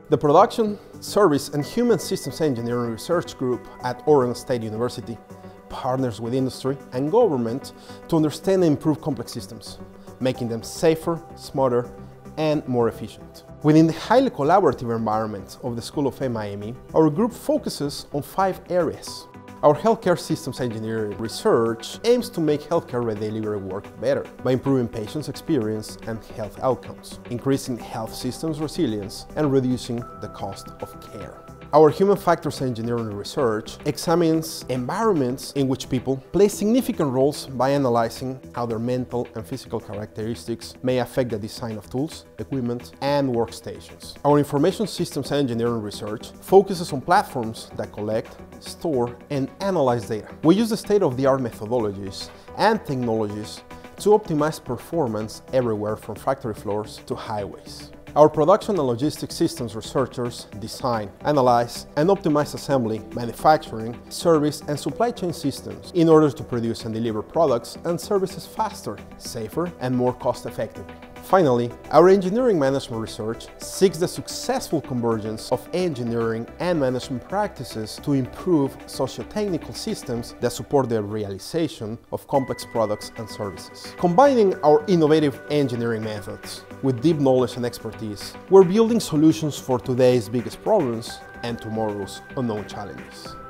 The Production, Service and Human Systems Engineering Research Group at Oregon State University partners with industry and government to understand and improve complex systems, making them safer, smarter, and more efficient. Within the highly collaborative environment of the School of MIME, our group focuses on 5 areas. Our healthcare systems engineering research aims to make healthcare delivery work better by improving patients' experience and health outcomes, increasing health systems resilience, and reducing the cost of care. Our human factors engineering research examines environments in which people play significant roles by analyzing how their mental and physical characteristics may affect the design of tools, equipment, and workstations. Our information systems engineering research focuses on platforms that collect, store, and analyze data. We use the state-of-the-art methodologies and technologies to optimize performance everywhere from factory floors to highways. Our production and logistics systems researchers design, analyze, and optimize assembly, manufacturing, service, and supply chain systems in order to produce and deliver products and services faster, safer, and more cost-effectively. Finally, our engineering management research seeks the successful convergence of engineering and management practices to improve socio-technical systems that support the realization of complex products and services. Combining our innovative engineering methods with deep knowledge and expertise, we're building solutions for today's biggest problems and tomorrow's unknown challenges.